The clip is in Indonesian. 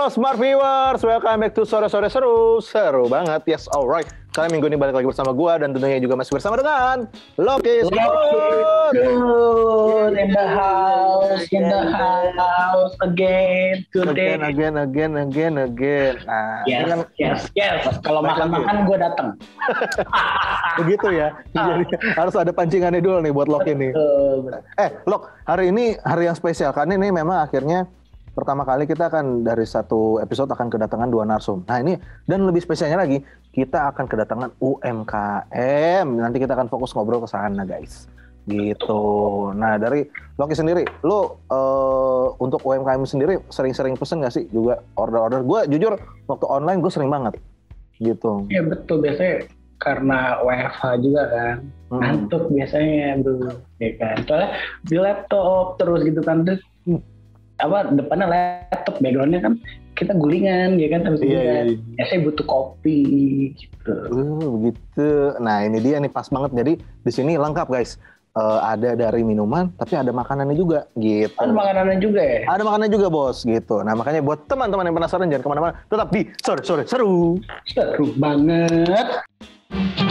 Halo Smart Viewers, welcome back to Sore Sore Seru. Seru banget, yes, alright. Kalian minggu ini balik lagi bersama gua dan tentunya juga masih bersama dengan Loki. In the house again today. Again. Nah, Yes. Kalau makan-makan gue datang. Begitu ya. Jadi harus ada pancingannya dulu nih buat Loki nih. Lok, hari ini hari yang spesial karena ini memang akhirnya pertama kali kita akan dari satu episode akan kedatangan 2 narsum. Nah ini dan lebih spesialnya lagi kita akan kedatangan UMKM. Nanti kita akan fokus ngobrol ke sana guys. Gitu. Nah dari Loki sendiri, lo untuk UMKM sendiri sering-sering pesen nggak sih juga order-order? Gue jujur waktu online gue sering banget. Gitu. Iya betul, biasanya karena WFH juga kan. Ngantuk biasanya bro. Ya kan. Soalnya di laptop terus gitu kan. Terus depannya laptop, backgroundnya kan kita gulingan ya kan, terus iya. Saya butuh kopi gitu. Begitu. Nah ini dia nih pas banget. Jadi di sini lengkap guys. Ada dari minuman, tapi ada makanannya juga gitu. Ada makanannya juga ya? Ada makanan juga bos gitu. Nah makanya buat teman-teman yang penasaran jangan kemana-mana. Tetap di Sore Sore Seru. Seru banget.